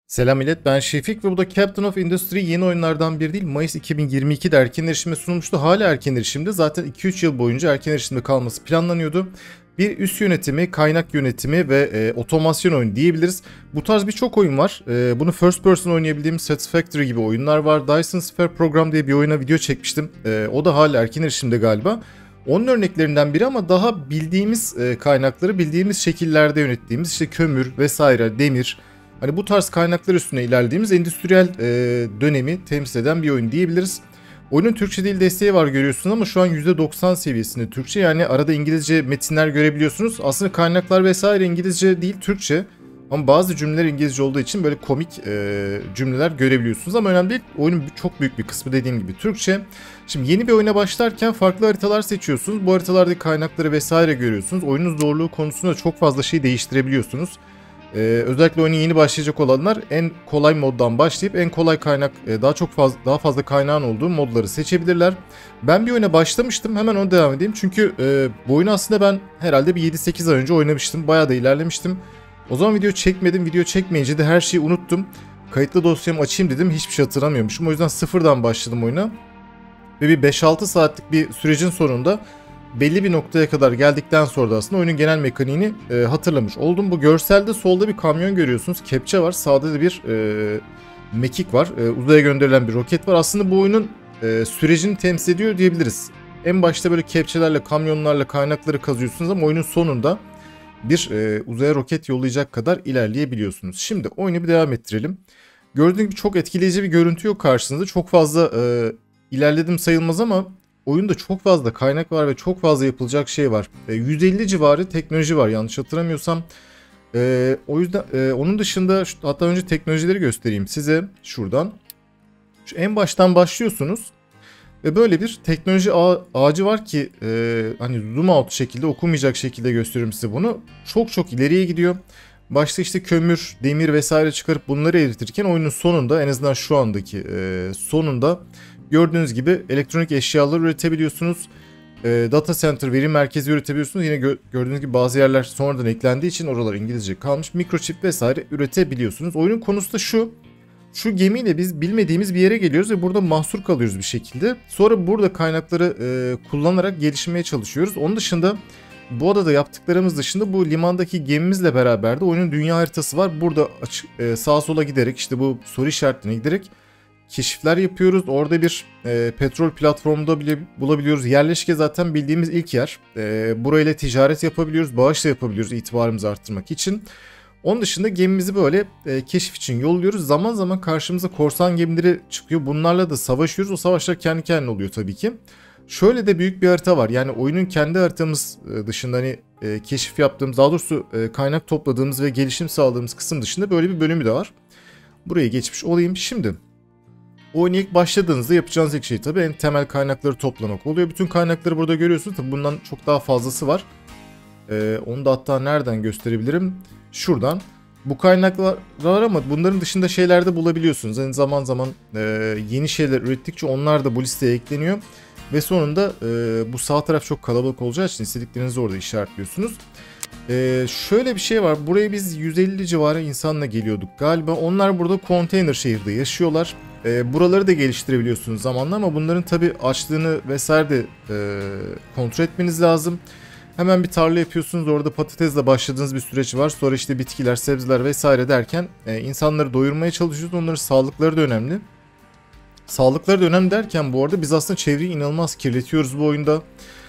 Selam millet, ben Şefik ve bu da Captain of Industry yeni oyunlardan biri değil. Mayıs 2022'de erken erişime sunulmuştu. Hala erken erişimde. Zaten 2-3 yıl boyunca erken erişimde kalması planlanıyordu. Bir üst yönetimi, kaynak yönetimi ve otomasyon oyunu diyebiliriz. Bu tarz birçok oyun var. Bunu first person oynayabildiğimiz Satisfactory gibi oyunlar var. Dyson Sphere Program diye bir oyuna video çekmiştim. O da hala erken erişimde galiba. Onun örneklerinden biri ama daha bildiğimiz kaynakları bildiğimiz şekillerde yönettiğimiz işte kömür vesaire, demir. Hani bu tarz kaynaklar üstüne ilerlediğimiz endüstriyel dönemi temsil eden bir oyun diyebiliriz. Oyunun Türkçe dil desteği var görüyorsunuz ama şu an %90 seviyesinde Türkçe. Yani arada İngilizce metinler görebiliyorsunuz. Aslında kaynaklar vesaire İngilizce değil Türkçe. Ama bazı cümleler İngilizce olduğu için böyle komik cümleler görebiliyorsunuz. Ama önemli değil. Oyunun çok büyük bir kısmı dediğim gibi Türkçe. Şimdi yeni bir oyuna başlarken farklı haritalar seçiyorsunuz. Bu haritalardaki kaynakları vesaire görüyorsunuz. Oyunun zorluğu konusunda çok fazla şey değiştirebiliyorsunuz. Özellikle oyuna yeni başlayacak olanlar en kolay moddan başlayıp en kolay kaynak daha fazla kaynağın olduğu modları seçebilirler. Ben bir oyuna başlamıştım, hemen ona devam edeyim çünkü bu oyunu aslında ben herhalde bir 7-8 ay önce oynamıştım, bayağı da ilerlemiştim. O zaman video çekmedim, video çekmeyince de her şeyi unuttum. Kayıtlı dosyamı açayım dedim, hiçbir şey hatırlamıyormuşum, o yüzden sıfırdan başladım oyuna. Ve bir 5-6 saatlik bir sürecin sonunda belli bir noktaya kadar geldikten sonra da aslında oyunun genel mekaniğini hatırlamış oldum. Bu görselde solda bir kamyon görüyorsunuz. Kepçe var. Sağda da bir mekik var. Uzaya gönderilen bir roket var. Aslında bu oyunun sürecini temsil ediyor diyebiliriz. En başta böyle kepçelerle, kamyonlarla kaynakları kazıyorsunuz ama oyunun sonunda bir uzaya roket yollayacak kadar ilerleyebiliyorsunuz. Şimdi oyunu bir devam ettirelim. Gördüğünüz gibi çok etkileyici bir görüntü yok karşınızda. Çok fazla ilerledim sayılmaz ama oyunda çok fazla kaynak var ve çok fazla yapılacak şey var. 150 civarı teknoloji var yanlış hatırlamıyorsam. O yüzden onun dışında hatta önce teknolojileri göstereyim size şuradan. Şu en baştan başlıyorsunuz ve böyle bir teknoloji ağacı var ki hani zoom out şekilde okunmayacak şekilde gösteriyorum size bunu. Çok çok ileriye gidiyor. Başta işte kömür, demir vesaire çıkarıp bunları eritirken oyunun sonunda en azından şu andaki sonunda gördüğünüz gibi elektronik eşyalar üretebiliyorsunuz. Data center, veri merkezi üretebiliyorsunuz. Yine gördüğünüz gibi bazı yerler sonradan eklendiği için oralar İngilizce kalmış. Mikroçip vesaire üretebiliyorsunuz. Oyunun konusu da şu. Şu gemiyle biz bilmediğimiz bir yere geliyoruz ve burada mahsur kalıyoruz bir şekilde. Sonra burada kaynakları kullanarak gelişmeye çalışıyoruz. Onun dışında bu adada yaptıklarımız dışında bu limandaki gemimizle beraber de oyunun dünya haritası var. Burada sağa sola giderek işte bu soru işaretlerine giderek keşifler yapıyoruz. Orada bir petrol platformunda bile bulabiliyoruz. Yerleşke zaten bildiğimiz ilk yer. Burayla ticaret yapabiliyoruz. Bağış da yapabiliyoruz itibarımızı arttırmak için. Onun dışında gemimizi böyle keşif için yolluyoruz. Zaman zaman karşımıza korsan gemileri çıkıyor. Bunlarla da savaşıyoruz. O savaşlar kendi kendine oluyor tabii ki. Şöyle de büyük bir harita var. Yani oyunun kendi haritamız dışında hani keşif yaptığımız, daha doğrusu kaynak topladığımız ve gelişim sağladığımız kısım dışında böyle bir bölümü de var. Buraya geçmiş olayım. Şimdi oyuna ilk başladığınızda yapacağınız ilk şey tabii en temel kaynakları toplamak oluyor. Bütün kaynakları burada görüyorsunuz. Tabii bundan çok daha fazlası var. Onu da hatta nereden gösterebilirim? Şuradan. Bu kaynaklar var ama bunların dışında şeyler de bulabiliyorsunuz. Yani zaman zaman yeni şeyler ürettikçe onlar da bu listeye ekleniyor. Ve sonunda bu sağ taraf çok kalabalık olacağı için istediklerinizi orada işaretliyorsunuz. Şöyle bir şey var. Buraya biz 150 civarı insanla geliyorduk galiba. Onlar burada konteyner şehirde yaşıyorlar. Buraları da geliştirebiliyorsunuz zamanla ama bunların tabi açlığını vesaire de kontrol etmeniz lazım. Hemen bir tarla yapıyorsunuz. Orada patatesle başladığınız bir süreç var. Sonra işte bitkiler, sebzeler vesaire derken insanları doyurmaya çalışıyoruz. Onların sağlıkları da önemli. Sağlıkları da önemli derken bu arada biz aslında çevreyi inanılmaz kirletiyoruz bu oyunda.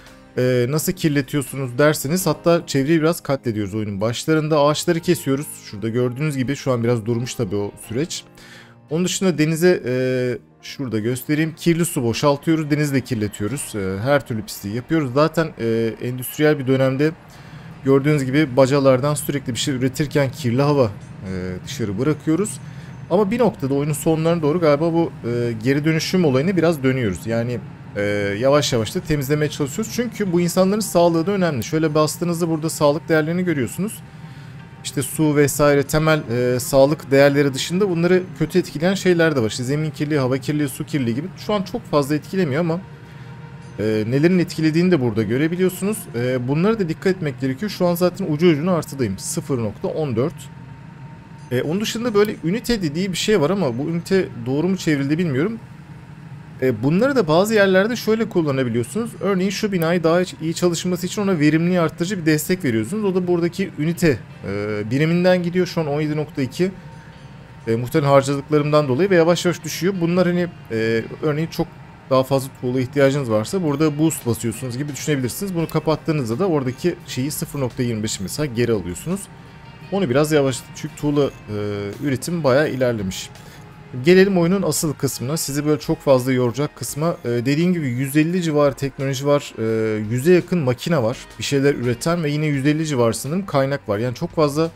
Nasıl kirletiyorsunuz derseniz hatta çevreyi biraz katlediyoruz oyunun başlarında. Ağaçları kesiyoruz. Şurada gördüğünüz gibi şu an biraz durmuş tabii o süreç. Onun dışında denize şurada göstereyim. Kirli su boşaltıyoruz. Denizi de kirletiyoruz. Her türlü pisliği yapıyoruz. Zaten endüstriyel bir dönemde gördüğünüz gibi bacalardan sürekli bir şey üretirken kirli hava dışarı bırakıyoruz. Ama bir noktada oyunun sonlarına doğru galiba bu geri dönüşüm olayını biraz dönüyoruz. Yani yavaş yavaş da temizlemeye çalışıyoruz. Çünkü bu insanların sağlığı da önemli. Şöyle bastığınızda burada sağlık değerlerini görüyorsunuz. İşte su vesaire temel sağlık değerleri dışında bunları kötü etkileyen şeyler de var. İşte zemin kirliliği, hava kirliliği, su kirliliği gibi. Şu an çok fazla etkilemiyor ama nelerin etkilediğini de burada görebiliyorsunuz. Bunlara da dikkat etmek gerekiyor. Şu an zaten ucu ucuna artıdayım. 0.14. Onun dışında böyle ünite dediği bir şey var ama bu ünite doğru mu çevrildi bilmiyorum. Bunları da bazı yerlerde şöyle kullanabiliyorsunuz. Örneğin şu binayı daha iyi çalışması için ona verimliliği arttırıcı bir destek veriyorsunuz. O da buradaki ünite biriminden gidiyor. Şu an 17.2. Muhtemelen harcadıklarımdan dolayı ve yavaş yavaş düşüyor. Bunlar hani örneğin çok daha fazla tuğla ihtiyacınız varsa burada boost basıyorsunuz gibi düşünebilirsiniz. Bunu kapattığınızda da oradaki şeyi 0.25 mesela geri alıyorsunuz. Onu biraz yavaşlatın çünkü tuğla üretim bayağı ilerlemiş. Gelelim oyunun asıl kısmına. Sizi böyle çok fazla yoracak kısma. Dediğim gibi 150 civarı teknoloji var. 100'e yakın makine var. Bir şeyler üreten ve yine 150 civarı sanırım kaynak var. Yani çok fazla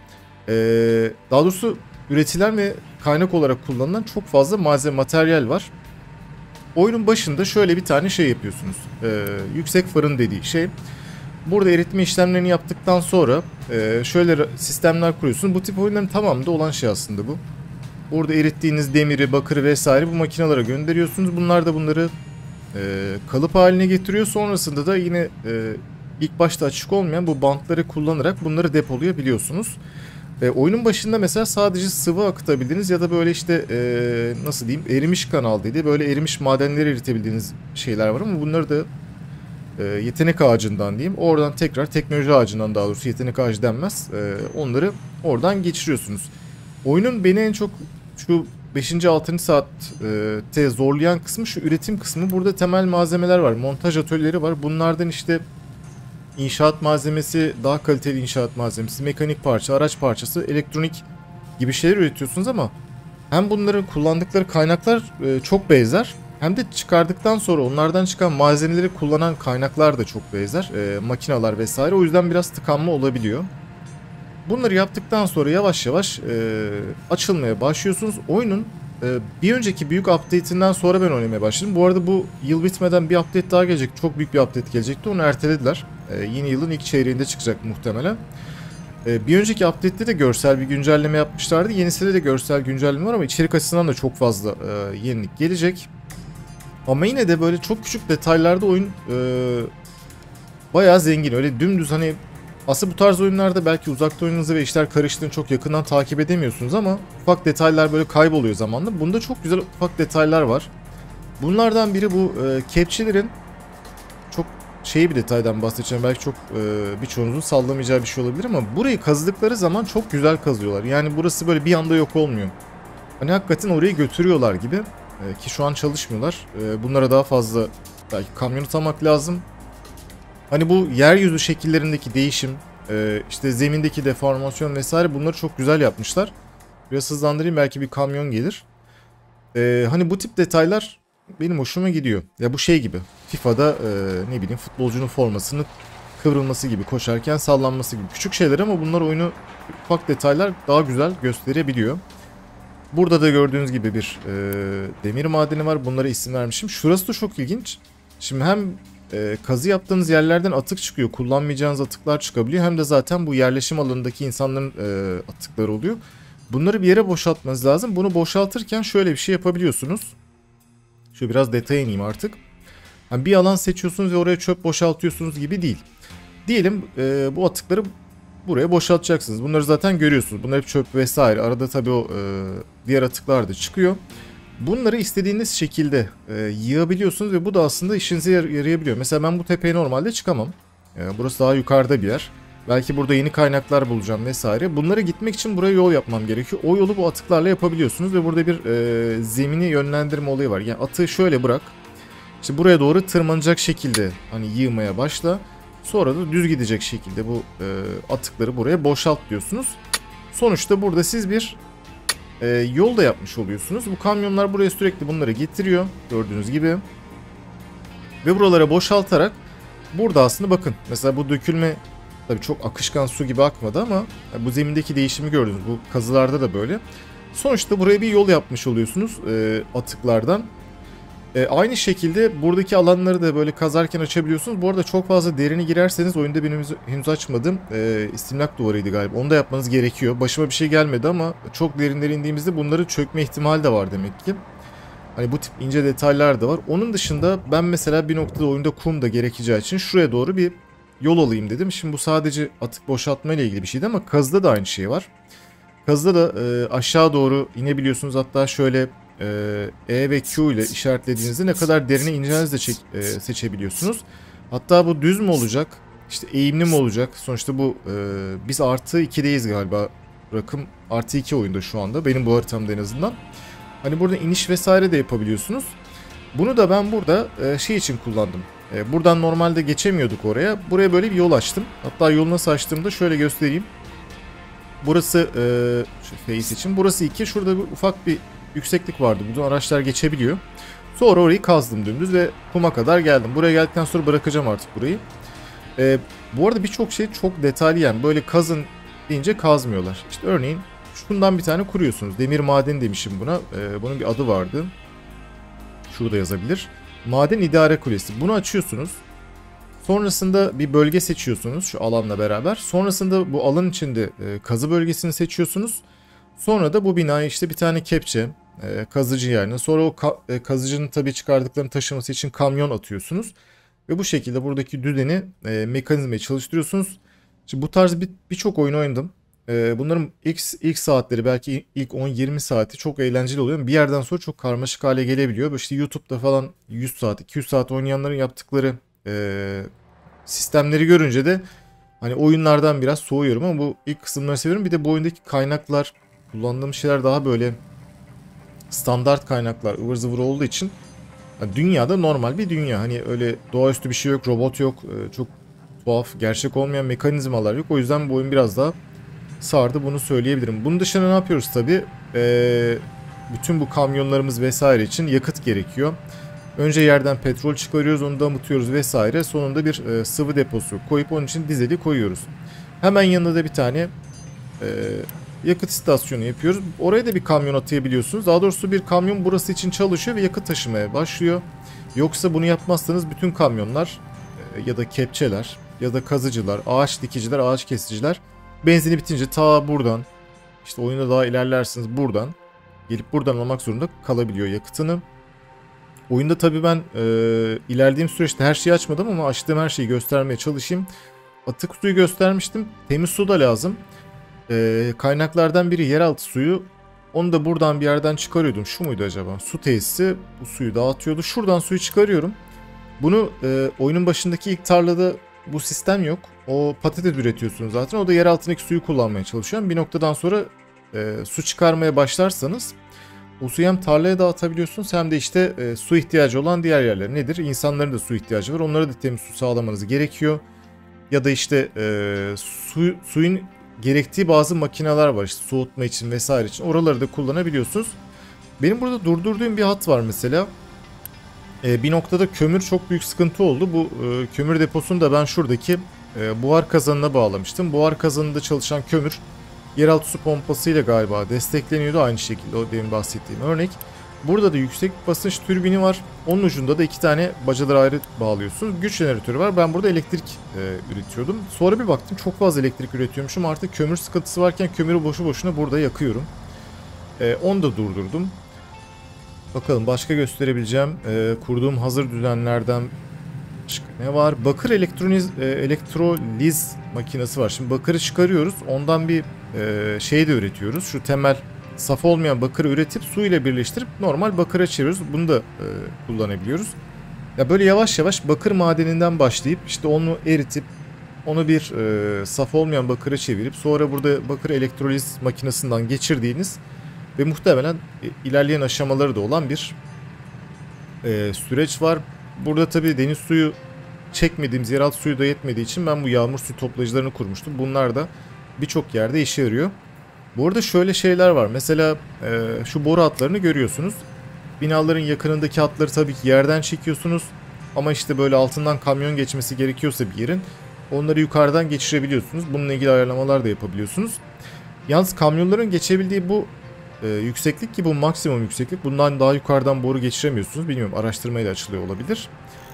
daha doğrusu üretilen ve kaynak olarak kullanılan çok fazla malzeme, materyal var. Oyunun başında şöyle bir tane şey yapıyorsunuz. Yüksek fırın dediği şey. Burada eritme işlemlerini yaptıktan sonra şöyle sistemler kuruyorsunuz. Bu tip oyunların tamamında olan şey aslında bu. Burada erittiğiniz demiri, bakırı vesaire bu makinalara gönderiyorsunuz. Bunlar da bunları kalıp haline getiriyor. Sonrasında da yine ilk başta açık olmayan bu bantları kullanarak bunları depolayabiliyorsunuz. Oyunun başında mesela sadece sıvı akıtabildiğiniz ya da böyle işte nasıl diyeyim erimiş kanal dedi. Böyle erimiş madenleri eritebildiğiniz şeyler var ama bunları da yetenek ağacından diyeyim. Oradan tekrar teknoloji ağacından daha doğrusu yetenek ağacı denmez. Onları oradan geçiriyorsunuz. Oyunun beni en çok şu 5. 6. saatte zorlayan kısmı şu üretim kısmı. Burada temel malzemeler var. Montaj atölyeleri var. Bunlardan işte inşaat malzemesi, daha kaliteli inşaat malzemesi, mekanik parça, araç parçası, elektronik gibi şeyler üretiyorsunuz ama hem bunların kullandıkları kaynaklar çok benzer hem de çıkardıktan sonra onlardan çıkan malzemeleri kullanan kaynaklar da çok benzer. Makineler vesaire. O yüzden biraz tıkanma olabiliyor. Bunları yaptıktan sonra yavaş yavaş açılmaya başlıyorsunuz. Oyunun bir önceki büyük update'inden sonra ben oynamaya başladım. Bu arada bu yıl bitmeden bir update daha gelecek. Çok büyük bir update gelecekti. Onu ertelediler. Yeni yılın ilk çeyreğinde çıkacak muhtemelen. Bir önceki update'te de görsel bir güncelleme yapmışlardı. Yenisinde de görsel güncelleme var ama içerik açısından da çok fazla yenilik gelecek. Ama yine de böyle çok küçük detaylarda oyun bayağı zengin. Öyle dümdüz hani aslında bu tarz oyunlarda belki uzakta oyununuzu ve işler karıştığını çok yakından takip edemiyorsunuz ama ufak detaylar böyle kayboluyor zamanla. Bunda çok güzel ufak detaylar var. Bunlardan biri bu kepçelerin çok bir detaydan bahsedeceğim. Belki çok birçoğunuzun sallamayacağı bir şey olabilir ama burayı kazdıkları zaman çok güzel kazıyorlar. Yani burası böyle bir anda yok olmuyor. Hani hakikaten orayı götürüyorlar gibi ki şu an çalışmıyorlar. Bunlara daha fazla belki kamyon atamak lazım. Hani bu yeryüzü şekillerindeki değişim, işte zemindeki deformasyon vesaire bunları çok güzel yapmışlar. Biraz hızlandırayım belki bir kamyon gelir. Hani bu tip detaylar benim hoşuma gidiyor. Ya bu şey gibi FIFA'da ne bileyim futbolcunun formasının kıvrılması gibi, koşarken sallanması gibi küçük şeyler ama bunlar oyunu ufak detaylar daha güzel gösterebiliyor. Burada da gördüğünüz gibi bir demir madeni var. Bunlara isim vermişim. Şurası da çok ilginç. Şimdi hem kazı yaptığınız yerlerden atık çıkıyor. Kullanmayacağınız atıklar çıkabiliyor. Hem de zaten bu yerleşim alanındaki insanların atıkları oluyor. Bunları bir yere boşaltmanız lazım. Bunu boşaltırken şöyle bir şey yapabiliyorsunuz. Şöyle biraz detaya ineyim artık. Yani bir alan seçiyorsunuz ve oraya çöp boşaltıyorsunuz gibi değil. Diyelim bu atıkları buraya boşaltacaksınız. Bunları zaten görüyorsunuz. Bunlar hep çöp vesaire. Arada tabii o diğer atıklar da çıkıyor. Bunları istediğiniz şekilde yığabiliyorsunuz ve bu da aslında işinize yarayabiliyor. Mesela ben bu tepeye normalde çıkamam. Burası daha yukarıda bir yer. Belki burada yeni kaynaklar bulacağım vesaire. Bunlara gitmek için buraya yol yapmam gerekiyor. O yolu bu atıklarla yapabiliyorsunuz ve burada bir zemini yönlendirme olayı var. Yani atığı şöyle bırak. İşte buraya doğru tırmanacak şekilde hani yığmaya başla. Sonra da düz gidecek şekilde bu atıkları buraya boşalt diyorsunuz. Sonuçta burada siz bir yol da yapmış oluyorsunuz. Bu kamyonlar buraya sürekli bunları getiriyor. Gördüğünüz gibi. Ve buralara boşaltarak burada aslında bakın. Mesela bu dökülme tabii çok akışkan su gibi akmadı ama bu zemindeki değişimi gördünüz. Bu kazılarda da böyle. Sonuçta buraya bir yol yapmış oluyorsunuz atıklardan. Aynı şekilde buradaki alanları da böyle kazarken açabiliyorsunuz. Bu arada çok fazla derine girerseniz oyunda benim henüz açmadığım istimlak duvarıydı galiba. Onu da yapmanız gerekiyor. Başıma bir şey gelmedi ama çok derinlere indiğimizde bunların çökme ihtimali de var demek ki. Hani bu tip ince detaylar da var. Onun dışında ben mesela bir noktada oyunda kum da gerekeceği için şuraya doğru bir yol alayım dedim. Şimdi bu sadece atık boşaltma ile ilgili bir şeydi ama kazıda da aynı şey var. Kazıda da aşağı doğru inebiliyorsunuz. Hatta şöyle E ve Q ile işaretlediğinizde ne kadar derine ineceğinizi de seçebiliyorsunuz. Hatta bu düz mü olacak? İşte eğimli mi olacak? Sonuçta bu biz artı 2'deyiz galiba. Rakım artı 2 oyunda şu anda. Benim bu haritamda en azından. Hani burada iniş vesaire de yapabiliyorsunuz. Bunu da ben burada şey için kullandım. Buradan normalde geçemiyorduk oraya. Buraya böyle bir yol açtım. Hatta yolu nasıl açtığımı da şöyle göstereyim. Burası şu face için. Burası 2. Şurada bir ufak bir yükseklik vardı. Buradan araçlar geçebiliyor. Sonra orayı kazdım dümdüz ve kuma kadar geldim. Buraya geldikten sonra bırakacağım artık burayı. Bu arada birçok şey çok detaylı yani. Böyle kazın deyince kazmıyorlar. İşte örneğin şundan bir tane kuruyorsunuz. Demir madeni demişim buna. Bunun bir adı vardı. Şurada yazabilir. Maden İdare Kulesi. Bunu açıyorsunuz. Sonrasında bir bölge seçiyorsunuz şu alanla beraber. Sonrasında bu alan içinde kazı bölgesini seçiyorsunuz. Sonra da bu binaya işte bir tane kepçe, kazıcı yerine. Sonra o kazıcının tabii çıkardıklarını taşıması için kamyon atıyorsunuz. Ve bu şekilde buradaki düzeni mekanizmayı çalıştırıyorsunuz. Şimdi bu tarz birçok oyun oynadım. Bunların ilk saatleri belki ilk 10-20 saati çok eğlenceli oluyor. Bir yerden sonra çok karmaşık hale gelebiliyor. İşte YouTube'da falan 100 saat, 200 saat oynayanların yaptıkları sistemleri görünce de hani oyunlardan biraz soğuyorum ama bu ilk kısımları seviyorum. Bir de bu oyundaki kaynaklar, kullandığım şeyler daha böyle standart kaynaklar, ıvır zıvır olduğu için yani dünyada normal bir dünya. Hani öyle doğaüstü bir şey yok, robot yok, çok tuhaf, gerçek olmayan mekanizmalar yok. O yüzden bu oyun biraz daha sardı, bunu söyleyebilirim. Bunun dışında ne yapıyoruz tabii? Bütün bu kamyonlarımız vesaire için yakıt gerekiyor. Önce yerden petrol çıkarıyoruz, onu damıtıyoruz vesaire. Sonunda bir sıvı deposu koyup onun için dizeli koyuyoruz. Hemen yanında da bir tane yakıt istasyonu yapıyoruz. Oraya da bir kamyon atayabiliyorsunuz. Daha doğrusu bir kamyon burası için çalışıyor ve yakıt taşımaya başlıyor. Yoksa bunu yapmazsanız bütün kamyonlar ya da kepçeler ya da kazıcılar, ağaç dikiciler, ağaç kesiciler benzini bitince ta buradan, işte oyunda daha ilerlersiniz, buradan gelip buradan almak zorunda kalabiliyor yakıtını. Oyunda tabii ben ilerlediğim süreçte her şeyi açmadım ama açtığım her şeyi göstermeye çalışayım. Atık suyu göstermiştim. Temiz su da lazım. Kaynaklardan biri yeraltı suyu. Onu da buradan bir yerden çıkarıyordum. Şu muydu acaba? Su tesisi bu suyu dağıtıyordu. Şuradan suyu çıkarıyorum. Bunu oyunun başındaki ilk tarlada bu sistem yok. O patates üretiyorsunuz zaten. O da yer altındaki suyu kullanmaya çalışıyor. Bir noktadan sonra su çıkarmaya başlarsanız o suyu hem tarlaya dağıtabiliyorsunuz hem de işte su ihtiyacı olan diğer yerler nedir? İnsanların da su ihtiyacı var. Onlara da temiz su sağlamanız gerekiyor. Ya da işte suyun gerektiği bazı makineler var. İşte soğutma için vesaire için. Oraları da kullanabiliyorsunuz. Benim burada durdurduğum bir hat var mesela. Bir noktada kömür çok büyük sıkıntı oldu. Bu kömür deposunu da ben şuradaki buhar kazanına bağlamıştım. Buhar kazanında çalışan kömür yeraltı su pompasıyla galiba destekleniyordu. Aynı şekilde o demin bahsettiğim örnek. Burada da yüksek basınç türbini var. Onun ucunda da iki tane bacaları ayrı bağlıyorsunuz. Güç jeneratörü var. Ben burada elektrik üretiyordum. Sonra bir baktım çok fazla elektrik üretiyormuşum. Artık kömür sıkıntısı varken kömürü boşu boşuna burada yakıyorum. Onu da durdurdum. Bakalım başka gösterebileceğim kurduğum hazır düzenlerden başka ne var? Bakır elektroliz makinesi var. Şimdi bakırı çıkarıyoruz. Ondan bir şey de üretiyoruz. Şu temel saf olmayan bakırı üretip su ile birleştirip normal bakıra çeviriyoruz. Bunu da kullanabiliyoruz. Ya böyle yavaş yavaş bakır madeninden başlayıp işte onu eritip onu bir saf olmayan bakıra çevirip sonra burada bakır elektroliz makinesinden geçirdiğiniz ve muhtemelen ilerleyen aşamaları da olan bir süreç var. Burada tabii deniz suyu çekmediğimiz yeraltı suyu da yetmediği için ben bu yağmur su toplayıcılarını kurmuştum. Bunlar da birçok yerde işe yarıyor. Bu arada şöyle şeyler var. Mesela şu boru hatlarını görüyorsunuz. Binaların yakınındaki hatları tabii ki yerden çekiyorsunuz. Ama işte böyle altından kamyon geçmesi gerekiyorsa bir yerin onları yukarıdan geçirebiliyorsunuz. Bununla ilgili ayarlamalar da yapabiliyorsunuz. Yalnız kamyonların geçebildiği bu yükseklik ki bu maksimum yükseklik. Bundan daha yukarıdan boru geçiremiyorsunuz. Bilmiyorum araştırmayla açılıyor olabilir.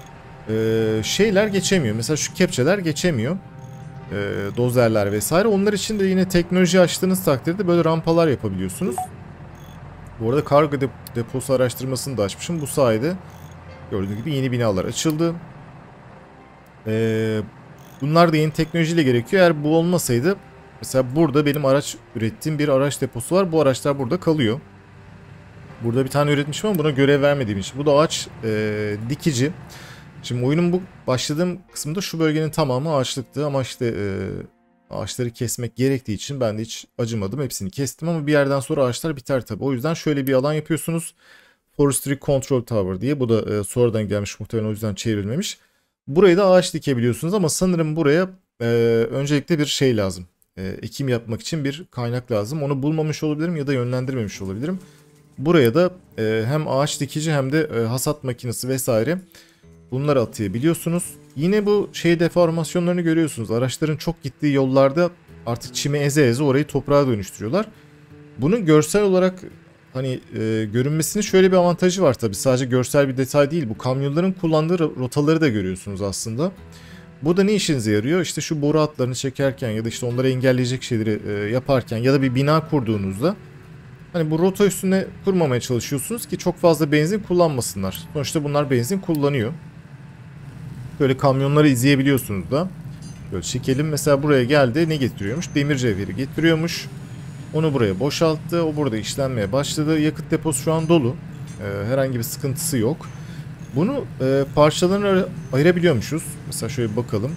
Şeyler geçemiyor. Mesela şu kepçeler geçemiyor. Dozerler vesaire. Onlar için de yine teknoloji açtığınız takdirde böyle rampalar yapabiliyorsunuz. Bu arada kargo deposu araştırmasını da açmışım. Bu sayede gördüğünüz gibi yeni binalar açıldı. Bunlar da yeni teknolojiyle gerekiyor. Eğer bu olmasaydı Mesela burada benim araç ürettiğim bir araç deposu var. Bu araçlar burada kalıyor. Burada bir tane üretmişim ama buna görev vermediğim için. Bu da ağaç dikici. Şimdi oyunun bu başladığım kısımda şu bölgenin tamamı ağaçlıktı ama işte ağaçları kesmek gerektiği için ben de hiç acımadım. Hepsini kestim ama bir yerden sonra ağaçlar biter tabii. O yüzden şöyle bir alan yapıyorsunuz. Forestry Control Tower diye. Bu da sonradan gelmiş, muhtemelen o yüzden çevrilmemiş. Burayı da ağaç dikebiliyorsunuz ama sanırım buraya öncelikle bir şey lazım. Ekim yapmak için bir kaynak lazım. Onu bulmamış olabilirim ya da yönlendirmemiş olabilirim. Buraya da hem ağaç dikici hem de hasat makinesi vesaire bunları atayabiliyorsunuz. Yine bu şey deformasyonlarını görüyorsunuz. Araçların çok gittiği yollarda artık çimi eze eze orayı toprağa dönüştürüyorlar. Bunun görsel olarak hani görünmesinin şöyle bir avantajı var tabii. Sadece görsel bir detay değil. Bu kamyonların kullandığı rotaları da görüyorsunuz aslında. Bu da ne işinize yarıyor? İşte şu boru hatlarını çekerken ya da işte onları engelleyecek şeyleri yaparken ya da bir bina kurduğunuzda hani bu rota üstüne kurmamaya çalışıyorsunuz ki çok fazla benzin kullanmasınlar. Sonuçta bunlar benzin kullanıyor. Böyle kamyonları izleyebiliyorsunuz da. Böyle çekelim. Mesela buraya geldi. Ne getiriyormuş? Demir cevheri getiriyormuş. Onu buraya boşalttı. O burada işlenmeye başladı. Yakıt deposu şu an dolu. Herhangi bir sıkıntısı yok. Bunu parçalarına ayırabiliyormuşuz. Mesela şöyle bir bakalım.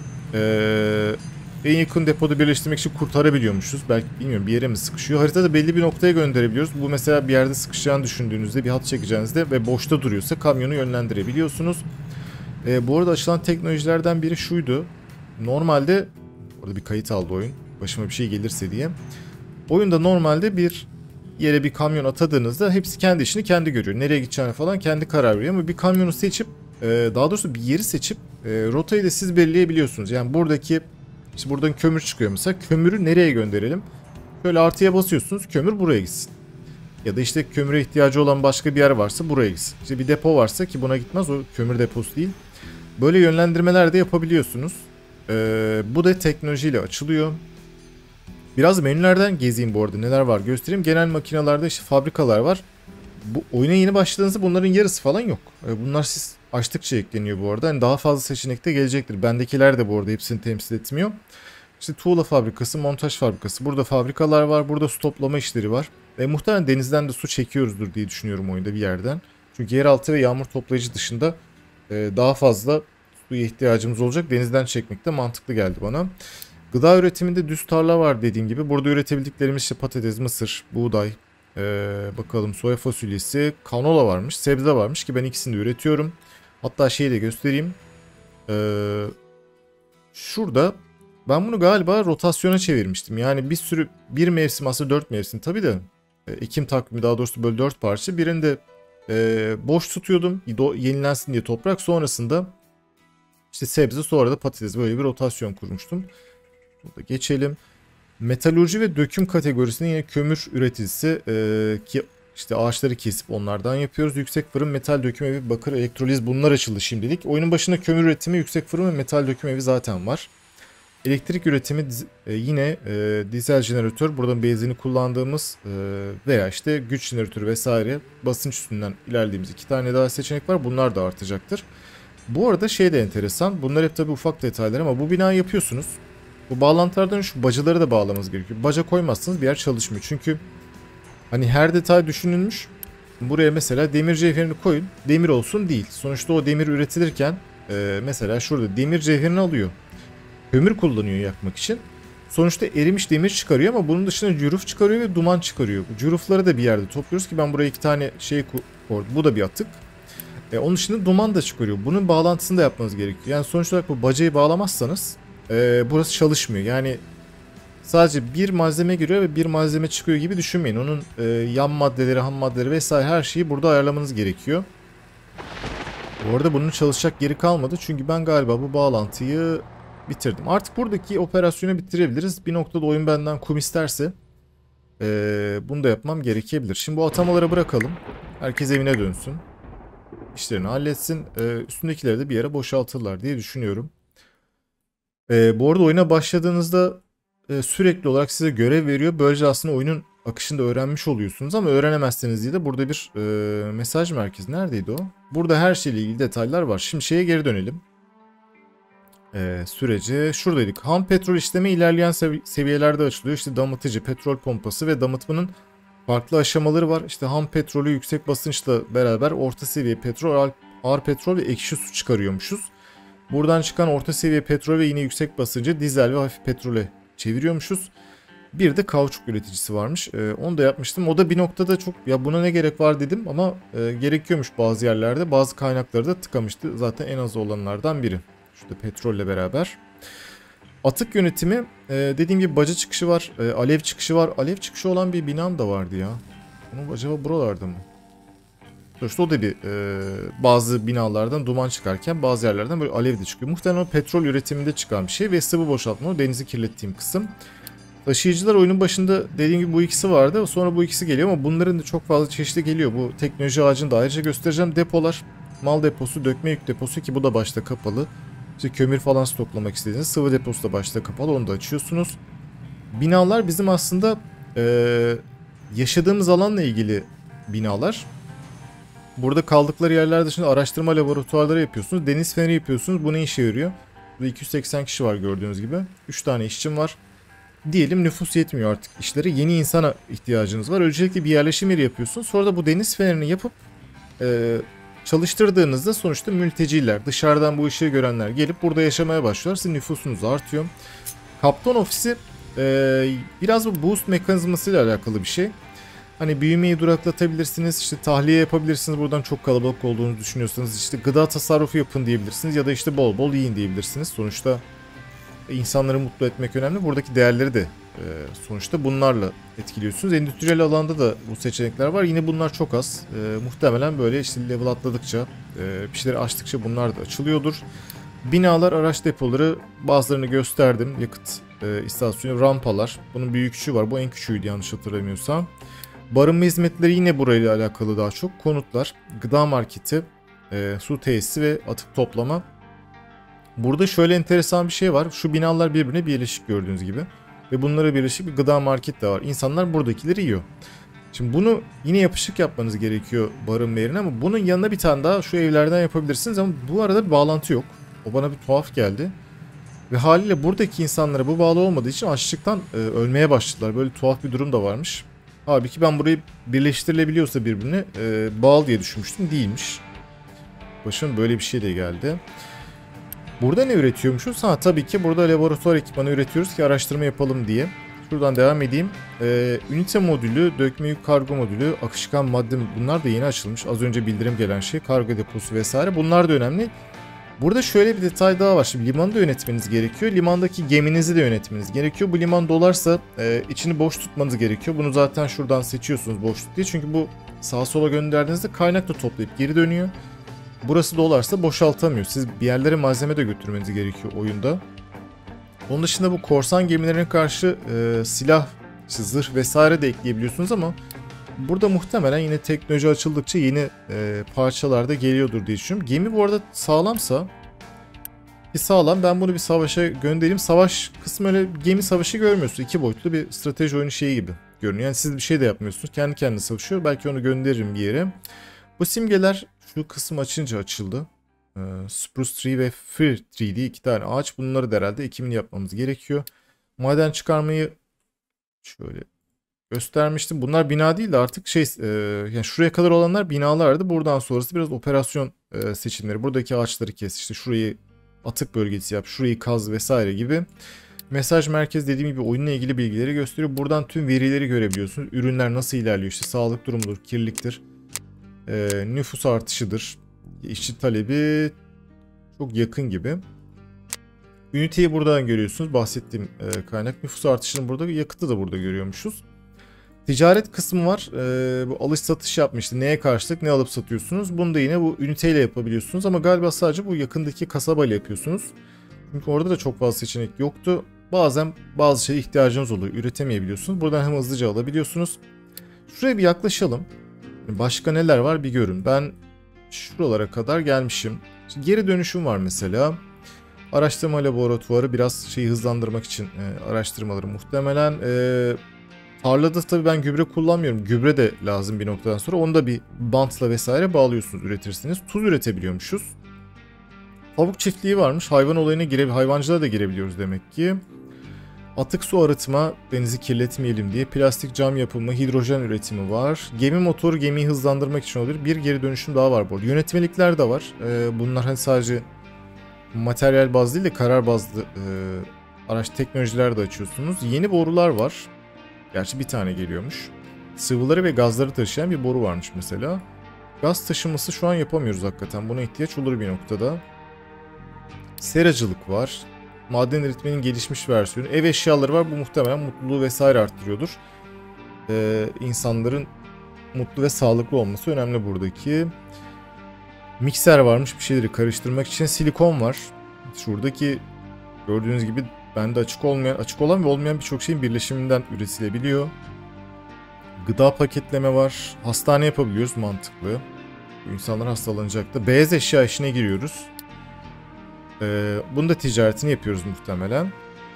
En yakın depoda birleştirmek için kurtarabiliyormuşuz. Belki bilmiyorum bir yere mi sıkışıyor. Haritada belli bir noktaya gönderebiliyoruz. Bu mesela bir yerde sıkışacağını düşündüğünüzde, bir hat çekeceğinizde ve boşta duruyorsa kamyonu yönlendirebiliyorsunuz. Bu arada açılan teknolojilerden biri şuydu. Normalde orada bir kayıt aldı oyun. Başıma bir şey gelirse diye. Oyunda normalde bir yere bir kamyon atadığınızda hepsi kendi işini kendi görüyor. Nereye gideceğini falan kendi karar veriyor. Ama bir kamyonu seçip daha doğrusu bir yeri seçip rotayı da siz belirleyebiliyorsunuz. Yani buradaki işte buradan kömür çıkıyor mesela. Kömürü nereye gönderelim? Şöyle artıya basıyorsunuz. Kömür buraya gitsin. Ya da işte kömüre ihtiyacı olan başka bir yer varsa buraya gitsin. İşte bir depo varsa ki buna gitmez, o kömür deposu değil. Böyle yönlendirmeler de yapabiliyorsunuz. Bu da teknolojiyle açılıyor. Biraz menülerden gezeyim bu arada. Neler var göstereyim. Genel makinalarda işte fabrikalar var. Bu oyuna yeni başladığınızda bunların yarısı falan yok. Bunlar siz açtıkça ekleniyor bu arada. Yani daha fazla seçenek de gelecektir. Bendekiler de bu arada hepsini temsil etmiyor. İşte tuğla fabrikası, montaj fabrikası. Burada fabrikalar var. Burada su toplama işleri var. Muhtemelen denizden de su çekiyoruzdur diye düşünüyorum oyunda bir yerden. Çünkü yeraltı ve yağmur toplayıcı dışında daha fazla suya ihtiyacımız olacak. Denizden çekmek de mantıklı geldi bana. Gıda üretiminde düz tarla var dediğim gibi. Burada üretebildiklerimiz işte patates, mısır, buğday, bakalım soya fasulyesi, kanola varmış, sebze varmış ki ben ikisini de üretiyorum. Hatta şeyi de göstereyim. Şurada ben bunu galiba rotasyona çevirmiştim. Yani bir mevsim aslında 4 mevsim tabii de Ekim takvimi daha doğrusu böyle 4 parça. Birinde boş tutuyordum yenilensin diye toprak, sonrasında işte sebze, sonra da patates, böyle bir rotasyon kurmuştum. Burada geçelim. Metalurji ve döküm kategorisinde yine kömür üreticisi ki işte ağaçları kesip onlardan yapıyoruz. Yüksek fırın, metal döküm evi, bakır, elektroliz bunlar açıldı şimdilik. Oyunun başında kömür üretimi, yüksek fırın ve metal döküm evi zaten var. Elektrik üretimi yine dizel jeneratör, buradan benzini kullandığımız veya işte güç jeneratörü vesaire, basınç üstünden ilerlediğimiz 2 tane daha seçenek var. Bunlar da artacaktır. Bu arada şey de enteresan. Bunlar hep tabii ufak detaylar ama bu binayı yapıyorsunuz. Bu bağlantılardan şu bacaları da bağlamanız gerekiyor. Baca koymazsanız bir yer çalışmıyor. Çünkü hani her detay düşünülmüş. Buraya mesela demir cevherini koyun. Demir olsun değil. Sonuçta o demir üretilirken mesela şurada demir cevherini alıyor. Kömür kullanıyor yakmak için. Sonuçta erimiş demir çıkarıyor ama bunun dışında cüruf çıkarıyor ve duman çıkarıyor. Bu cürufları da bir yerde topluyoruz ki ben buraya 2 tane şey koydum. Bu da bir atık. Onun dışında duman da çıkarıyor. Bunun bağlantısını da yapmanız gerekiyor. Yani sonuç olarak bu bacayı bağlamazsanız burası çalışmıyor. Yani sadece bir malzeme giriyor ve bir malzeme çıkıyor gibi düşünmeyin. Onun yan maddeleri, ham maddeleri vesaire her şeyi burada ayarlamanız gerekiyor. Bu arada bunun çalışacak geri kalmadı. Çünkü ben galiba bu bağlantıyı bitirdim. Artık buradaki operasyonu bitirebiliriz. Bir noktada oyun benden kum isterse bunu da yapmam gerekebilir. Şimdi bu atamaları bırakalım. Herkes evine dönsün. İşlerini halletsin. Üstündekileri de bir yere boşaltırlar diye düşünüyorum. Bu arada oyuna başladığınızda sürekli olarak size görev veriyor. Böylece aslında oyunun akışını da öğrenmiş oluyorsunuz ama öğrenemezseniz diye de burada bir mesaj merkezi. Neredeydi o? Burada her şeyle ilgili detaylar var. Şimdi şeye geri dönelim. süreci. Şuradaydık. Ham petrol işleme ilerleyen seviyelerde açılıyor. İşte damıtıcı, petrol pompası ve damıtmanın farklı aşamaları var. İşte ham petrolü yüksek basınçla beraber orta seviye petrol, ağır petrol ve ekşi su çıkarıyormuşuz. Buradan çıkan orta seviye petrol ve yine yüksek basıncı dizel ve hafif petrole çeviriyormuşuz. Bir de kauçuk üreticisi varmış. Onu da yapmıştım. O da bir noktada çok ya buna ne gerek var dedim ama gerekiyormuş bazı yerlerde. Bazı kaynakları da tıkamıştı. Zaten en az olanlardan biri. Şurada petrolle beraber. Atık yönetimi dediğim gibi baca çıkışı var. Alev çıkışı var. Alev çıkışı olan bir binam da vardı ya. Ama acaba buralarda mı? Sonuçta o da bir bazı binalardan duman çıkarken bazı yerlerden böyle alev de çıkıyor. Muhtemelen o petrol üretiminde çıkan bir şey ve sıvı boşaltma, o denizi kirlettiğim kısım. Taşıyıcılar oyunun başında dediğim gibi bu ikisi vardı. Sonra bu ikisi geliyor ama bunların da çok fazla çeşidi geliyor. Bu teknoloji ağacını da ayrıca göstereceğim. Depolar, mal deposu, dökme yük deposu ki bu da başta kapalı. İşte kömür falan stoklamak istediğiniz sıvı deposu da başta kapalı. Onu da açıyorsunuz. Binalar bizim aslında yaşadığımız alanla ilgili binalar. Burada kaldıkları yerler dışında araştırma laboratuvarları yapıyorsunuz. Deniz feneri yapıyorsunuz. Bu ne işe yarıyor? Burada 280 kişi var gördüğünüz gibi. 3 tane işçim var. Diyelim nüfus yetmiyor artık işleri. Yeni insana ihtiyacınız var. Öncelikle bir yerleşim yeri yapıyorsunuz. Sonra da bu deniz fenerini yapıp çalıştırdığınızda sonuçta mülteciler, dışarıdan bu ışığı görenler gelip burada yaşamaya başlıyorlar. Sizin nüfusunuz artıyor. Kaptan ofisi biraz bu boost mekanizmasıyla alakalı bir şey. Hani büyümeyi duraklatabilirsiniz, işte tahliye yapabilirsiniz buradan çok kalabalık olduğunu düşünüyorsanız, işte gıda tasarrufu yapın diyebilirsiniz ya da işte bol bol yiyin diyebilirsiniz. Sonuçta insanları mutlu etmek önemli. Buradaki değerleri de sonuçta bunlarla etkiliyorsunuz. Endüstriyel alanda da bu seçenekler var. Yine bunlar çok az. Muhtemelen böyle işte level atladıkça, bir şeyleri açtıkça bunlar da açılıyordur. Binalar, araç depoları bazılarını gösterdim. Yakıt istasyonu, rampalar. Bunun bir küçüğü var. Bu en küçüğüydü yanlış hatırlamıyorsam. Barınma hizmetleri yine burayla alakalı daha çok. Konutlar, gıda marketi, su tesisi ve atık toplama. Burada şöyle enteresan bir şey var. Şu binalar birbirine birleşik gördüğünüz gibi. Ve bunlara birleşik bir gıda market de var. İnsanlar buradakileri yiyor. Şimdi bunu yine yapışık yapmanız gerekiyor barınma yerine ama bunun yanına bir tane daha şu evlerden yapabilirsiniz ama bu arada bir bağlantı yok. O bana bir tuhaf geldi. Ve haliyle buradaki insanlara bu bağlı olmadığı için açlıktan ölmeye başladılar. Böyle tuhaf bir durum da varmış. Halbuki ben burayı birleştirilebiliyorsa birbirine bağlı diye düşünmüştüm. Değilmiş. Başıma böyle bir şey de geldi. Burada ne üretiyormuşuz? Ha tabii ki burada laboratuvar ekipmanı üretiyoruz ki araştırma yapalım diye. Şuradan devam edeyim. Ünite modülü, dökme yük kargo modülü, akışkan madde bunlar da yeni açılmış. Az önce bildirim gelen şey kargo deposu vesaire bunlar da önemli. Burada şöyle bir detay daha var. Şimdi limanı da yönetmeniz gerekiyor. Limandaki geminizi de yönetmeniz gerekiyor. Bu liman dolarsa içini boş tutmanız gerekiyor. Bunu zaten şuradan seçiyorsunuz boşluk diye. Çünkü bu sağa sola gönderdiğinizde kaynak da toplayıp geri dönüyor. Burası dolarsa boşaltamıyor. Siz bir yerlere malzeme de götürmeniz gerekiyor oyunda. Onun dışında bu korsan gemilerine karşı silah, işte zırh vesaire de ekleyebiliyorsunuz ama burada muhtemelen yine teknoloji açıldıkça yeni parçalar da geliyordur diye düşünüyorum. Gemi bu arada sağlamsa ki sağlam, ben bunu bir savaşa göndereyim. Savaş kısmı öyle gemi savaşı görmüyorsunuz. İki boyutlu bir strateji oyunu şeyi gibi görünüyor. Yani siz bir şey de yapmıyorsunuz. Kendi kendine savaşıyor. Belki onu gönderirim bir yere. Bu simgeler şu kısım açınca açıldı. Spruce Tree ve Fir Tree diye iki tane ağaç. Bunları da herhalde ekimini yapmamız gerekiyor. Maden çıkarmayı şöyle göstermiştim. Bunlar bina değil de artık yani şuraya kadar olanlar binalardı. Buradan sonrası biraz operasyon seçimleri. Buradaki ağaçları kes, işte şurayı atık bölgesi yap, şurayı kaz vesaire gibi. Mesaj merkezi dediğim gibi oyunla ilgili bilgileri gösteriyor. Buradan tüm verileri görebiliyorsunuz. Ürünler nasıl ilerliyor, işte sağlık durumudur, kirliliktir, nüfus artışıdır, işçi talebi çok yakın gibi. Üniteyi buradan görüyorsunuz. Bahsettiğim kaynak nüfus artışının burada, yakıtı da burada görüyormuşuz. Ticaret kısmı var. Bu alış satış yapmıştı. Neye karşılık ne alıp satıyorsunuz? Bunu da yine bu üniteyle yapabiliyorsunuz. Ama galiba sadece bu yakındaki kasabayla yapıyorsunuz. Çünkü orada da çok fazla seçenek yoktu. Bazen bazı şeye ihtiyacınız oluyor. Üretemeyebiliyorsunuz. Buradan hem hızlıca alabiliyorsunuz. Şuraya bir yaklaşalım. Başka neler var bir görün. Ben şuralara kadar gelmişim. Şimdi geri dönüşüm var mesela. Araştırma laboratuvarı biraz şeyi hızlandırmak için araştırmaları muhtemelen. Tarlada tabii ben gübre kullanmıyorum. Gübre de lazım bir noktadan sonra. Onu da bir bantla vesaire bağlıyorsunuz, üretirsiniz. Tuz üretebiliyormuşuz. Tavuk çiftliği varmış. Hayvan olayına hayvancılığa da girebiliyoruz demek ki. Atık su arıtma, denizi kirletmeyelim diye. Plastik cam yapımı, hidrojen üretimi var. Gemi motoru, gemiyi hızlandırmak için olabilir. Bir geri dönüşüm daha var bu arada. Yönetmelikler de var. Bunlar hani sadece materyal bazlı değil de karar bazlı araç teknolojiler de açıyorsunuz. Yeni borular var. Gerçi bir tane geliyormuş. Sıvıları ve gazları taşıyan bir boru varmış mesela. Gaz taşıması şu an yapamıyoruz hakikaten. Buna ihtiyaç olur bir noktada. Seracılık var. Maden üretmenin gelişmiş versiyonu. Ev eşyaları var. Bu muhtemelen mutluluğu vesaire arttırıyordur. İnsanların mutlu ve sağlıklı olması önemli buradaki. Mikser varmış bir şeyleri karıştırmak için. Silikon var. Şuradaki gördüğünüz gibi bende açık olan ve olmayan birçok şeyin birleşiminden üretilebiliyor. Gıda paketleme var. Hastane yapabiliyoruz, mantıklı. Bu insanlar hastalanacak da. Beyaz eşya işine giriyoruz. Bunu da ticaretini yapıyoruz muhtemelen.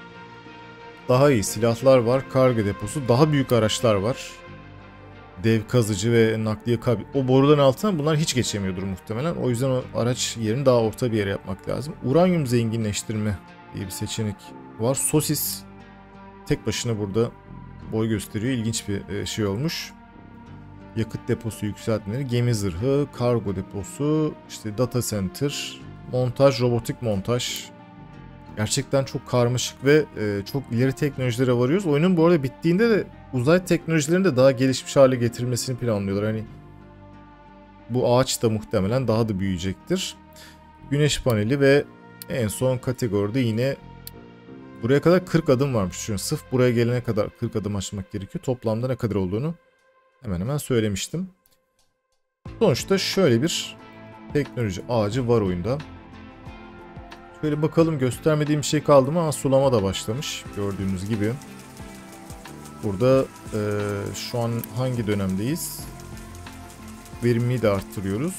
Daha iyi silahlar var. Kargo deposu. Daha büyük araçlar var. Dev kazıcı ve nakliye kabin. O boruların altından bunlar hiç geçemiyordur muhtemelen. O yüzden o araç yerini daha orta bir yere yapmak lazım. Uranyum zenginleştirme diye bir seçenek var. Sosis tek başına burada boy gösteriyor. İlginç bir şey olmuş. Yakıt deposu yükseltmeleri, gemi zırhı, kargo deposu, işte data center, montaj, robotik montaj. Gerçekten çok karmaşık ve çok ileri teknolojilere varıyoruz. Oyunun bu arada bittiğinde de uzay teknolojilerinin de daha gelişmiş hale getirilmesini planlıyorlar. Hani bu ağaç da muhtemelen daha da büyüyecektir. Güneş paneli ve en son kategoride yine buraya kadar 40 adım varmış. Çünkü sırf buraya gelene kadar 40 adım açmak gerekiyor. Toplamda ne kadar olduğunu hemen hemen söylemiştim. Sonuçta şöyle bir teknoloji ağacı var oyunda. Şöyle bakalım, göstermediğim bir şey kaldı mı? Sulama da başlamış gördüğünüz gibi. Burada şu an hangi dönemdeyiz? Verimliği de arttırıyoruz.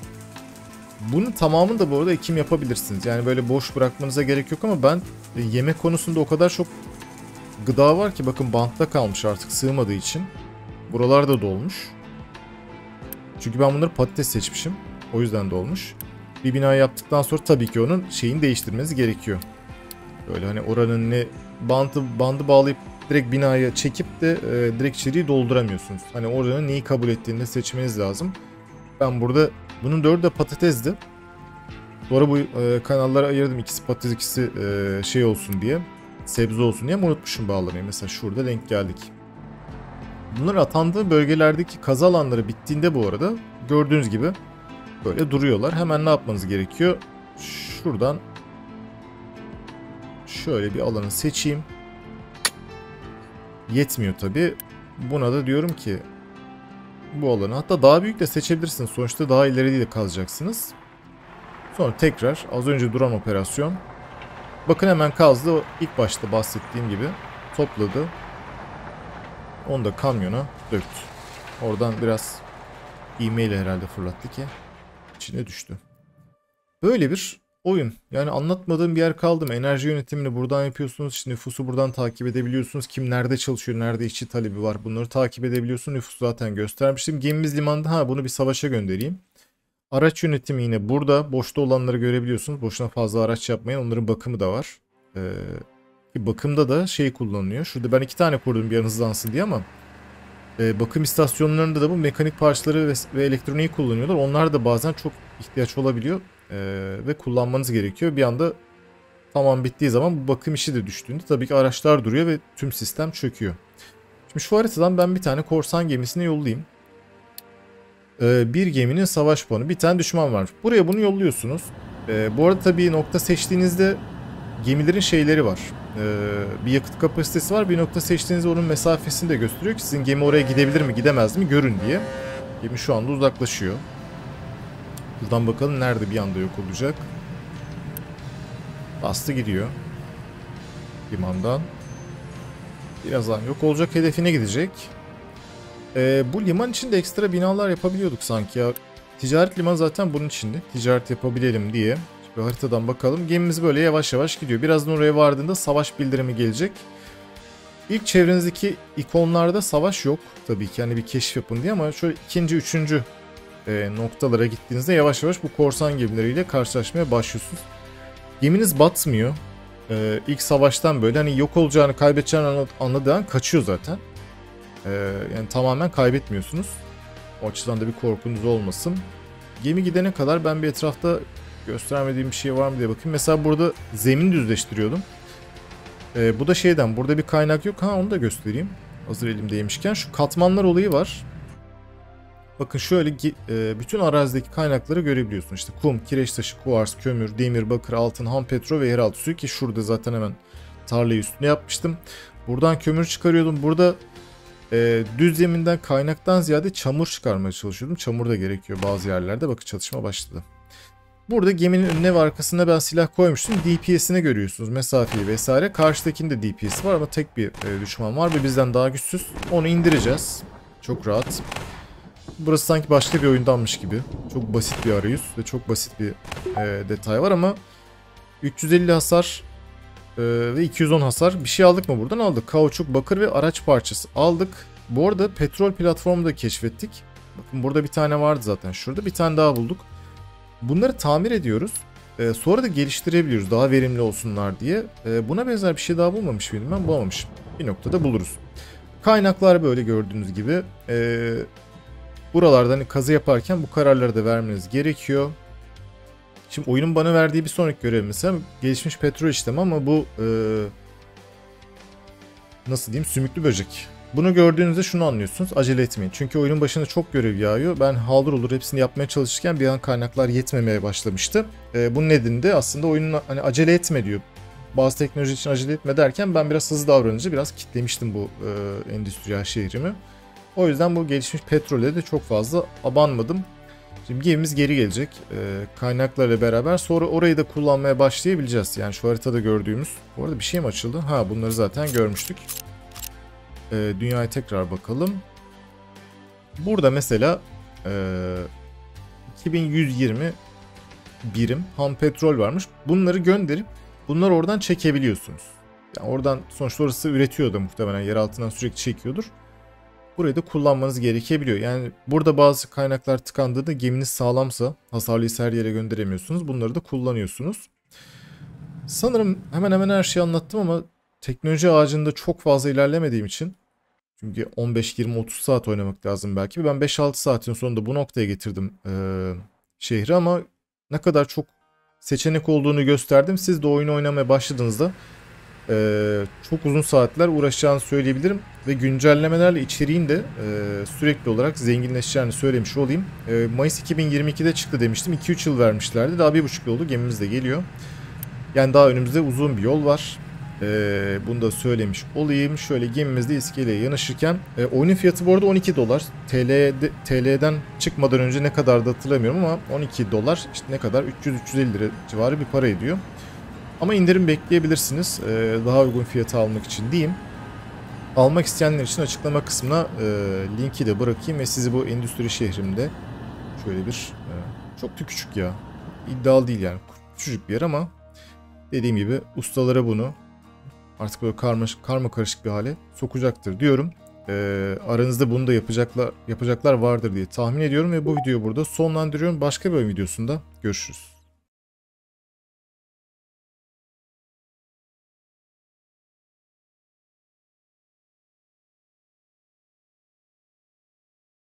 Bunun tamamını da bu arada ekim yapabilirsiniz. Yani böyle boş bırakmanıza gerek yok ama ben yemek konusunda o kadar çok gıda var ki bakın bantta kalmış artık sığmadığı için. Buralarda dolmuş. Çünkü ben bunları patates seçmişim. O yüzden dolmuş. Bir bina yaptıktan sonra tabii ki onun şeyini değiştirmeniz gerekiyor. Böyle hani oranın ne bandı bağlayıp direkt binaya çekip de direkt içeriği dolduramıyorsunuz. Hani oranın neyi kabul ettiğini de seçmeniz lazım. Ben burada bunun 4'ü de patatesdi. Sonra bu kanallara ayırdım. İkisi patates, ikisi şey olsun diye. Sebze olsun diye, ama unutmuşum bağlamayı. Mesela şurada denk geldik. Bunların atandığı bölgelerdeki kazı alanları bittiğinde bu arada gördüğünüz gibi böyle duruyorlar. Hemen ne yapmanız gerekiyor? Şuradan şöyle bir alanı seçeyim. Yetmiyor tabi. Buna da diyorum ki bu alanı hatta daha büyük de seçebilirsiniz. Sonuçta daha ileri de kazacaksınız. Sonra tekrar az önce duran operasyon. Bakın hemen kazdı. O ilk başta bahsettiğim gibi topladı. Onu da kamyona döktü. Oradan biraz e-mail herhalde fırlattı ki içine düştü. Böyle bir oyun. Yani anlatmadığım bir yer kaldı mı? Enerji yönetimini buradan yapıyorsunuz. İşte nüfusu buradan takip edebiliyorsunuz. Kim nerede çalışıyor, nerede işçi talebi var, bunları takip edebiliyorsun. Nüfusu zaten göstermiştim. Gemimiz limanda. Bunu bir savaşa göndereyim. Araç yönetimi yine burada. Boşta olanları görebiliyorsunuz. Boşuna fazla araç yapmayın. Onların bakımı da var. Bakımda da şey kullanılıyor. Şurada ben 2 tane kurdum bir an hızlansın diye ama bakım istasyonlarında da bu mekanik parçaları ve elektroniği kullanıyorlar. Onlar da bazen çok ihtiyaç olabiliyor ve kullanmanız gerekiyor. Bir anda tamam bittiği zaman bu bakım işi de düştüğünde tabii ki araçlar duruyor ve tüm sistem çöküyor. Şimdi şu haritadan ben bir tane korsan gemisine yollayayım. Bir geminin savaş puanı. Bir tane düşman var. Buraya bunu yolluyorsunuz. Bu arada tabii nokta seçtiğinizde gemilerin şeyleri var. Bir yakıt kapasitesi var. Bir nokta seçtiğinizde onun mesafesini de gösteriyor ki sizin gemi oraya gidebilir mi gidemez mi görün diye. Gemi şu anda uzaklaşıyor. Buradan bakalım nerede bir anda yok olacak. Bastı gidiyor. Limandan. Birazdan yok olacak, hedefine gidecek. Bu liman içinde ekstra binalar yapabiliyorduk sanki ya. Ticaret limanı zaten bunun içinde. Ticaret yapabilelim diye. Şimdi haritadan bakalım. Gemimiz böyle yavaş yavaş gidiyor. Birazdan oraya vardığında savaş bildirimi gelecek. İlk çevrenizdeki ikonlarda savaş yok. Tabii ki hani bir keşif yapın diye, ama şöyle ikinci, üçüncü noktalara gittiğinizde yavaş yavaş bu korsan gemileriyle karşılaşmaya başlıyorsunuz. Geminiz batmıyor. İlk savaştan böyle hani yok olacağını, kaybedeceğini anladığı an kaçıyor zaten. Yani tamamen kaybetmiyorsunuz. O açıdan da bir korkunuz olmasın. Gemi gidene kadar ben bir etrafta göstermediğim bir şey var mı diye bakayım. Mesela burada zemin düzleştiriyordum. Bu da şeyden, burada bir kaynak yok. Onu da göstereyim. Hazır elimdeymişken. Şu katmanlar olayı var. Bakın şöyle bütün arazideki kaynakları görebiliyorsun. İşte kum, kireç taşı, kuvars, kömür, demir, bakır, altın, ham petrol ve yeraltı suyu, ki şurada zaten hemen tarlayı üstüne yapmıştım. Buradan kömür çıkarıyordum. Burada düz zeminden, kaynaktan ziyade çamur çıkarmaya çalışıyordum. Çamur da gerekiyor bazı yerlerde. Bakın çatışma başladı. Burada geminin önüne ve arkasına ben silah koymuştum. DPS'ini görüyorsunuz. Mesafeyi vesaire. Karşıdakinde DPS var ama tek bir düşman var ve bizden daha güçsüz. Onu indireceğiz. Çok rahat. Burası sanki başka bir oyundanmış gibi. Çok basit bir arayüz ve çok basit bir detay var ama 350 hasar ve 210 hasar. Bir şey aldık mı buradan? Aldık. Kauçuk, bakır ve araç parçası aldık. Bu arada petrol platformu da keşfettik. Bakın burada bir tane vardı zaten. Şurada bir tane daha bulduk. Bunları tamir ediyoruz. Sonra da geliştirebiliyoruz daha verimli olsunlar diye. Buna benzer bir şey daha bulmamış mıydım ben? Bulamamışım. Bir noktada buluruz. Kaynaklar böyle gördüğünüz gibi. Buralardan kazı yaparken bu kararları da vermeniz gerekiyor. Şimdi oyunun bana verdiği bir sonraki görev mesela gelişmiş petrol işlemi ama bu nasıl diyeyim, sümüklü böcek. Bunu gördüğünüzde şunu anlıyorsunuz: acele etmeyin. Çünkü oyunun başında çok görev yağıyor. Ben haldır olur hepsini yapmaya çalışırken bir an kaynaklar yetmemeye başlamıştı. Bunun nedeni de aslında oyunun hani acele etme diyor. Bazı teknoloji için acele etme derken ben biraz hızlı davranınca biraz kitlemiştim bu endüstriyel şehrimi. O yüzden bu gelişmiş petrole de çok fazla abanmadım. Şimdi gemimiz geri gelecek kaynaklarla beraber. Sonra orayı da kullanmaya başlayabileceğiz. Yani şu haritada gördüğümüz. Bu arada bir şey mi açıldı? Bunları zaten görmüştük. Dünyaya tekrar bakalım. Burada mesela 2120 birim ham petrol varmış. Bunları gönderip bunları oradan çekebiliyorsunuz. Yani oradan sonuçta orası üretiyor da muhtemelen yer altından sürekli çekiyordur. Burayı da kullanmanız gerekebiliyor. Yani burada bazı kaynaklar tıkandığında geminiz sağlamsa, hasarlıysa her yere gönderemiyorsunuz. Bunları da kullanıyorsunuz. Sanırım hemen hemen her şeyi anlattım ama teknoloji ağacında çok fazla ilerlemediğim için, çünkü 15, 20, 30 saat oynamak lazım belki. Ben 5-6 saatin sonunda bu noktaya getirdim şehri ama ne kadar çok seçenek olduğunu gösterdim. Siz de oyunu oynamaya başladığınızda çok uzun saatler uğraşacağını söyleyebilirim. Ve güncellemelerle içeriğin de sürekli olarak zenginleşeceğini söylemiş olayım. Mayıs 2022'de çıktı demiştim. 2-3 yıl vermişlerdi. Daha 1,5 yıl oldu. Gemimiz de geliyor. Yani daha önümüzde uzun bir yol var. Bunu da söylemiş olayım. Şöyle gemimizde iskeleye yanaşırken oyunun fiyatı bu arada 12 dolar. TL'den çıkmadan önce ne kadar da hatırlamıyorum ama 12 dolar işte ne kadar 300-350 lira civarı bir para ediyor. Ama indirim bekleyebilirsiniz. Daha uygun fiyatı almak için diyeyim. Almak isteyenler için açıklama kısmına linki de bırakayım ve sizi bu endüstri şehrimde şöyle bir çok da küçük ya. İddialı değil yani. Küçücük bir yer ama dediğim gibi ustalara bunu artık böyle karma karışık bir hale sokacaktır diyorum. Aranızda bunu da yapacaklar vardır diye tahmin ediyorum ve bu videoyu burada sonlandırıyorum. Başka bir oyun videosunda görüşürüz.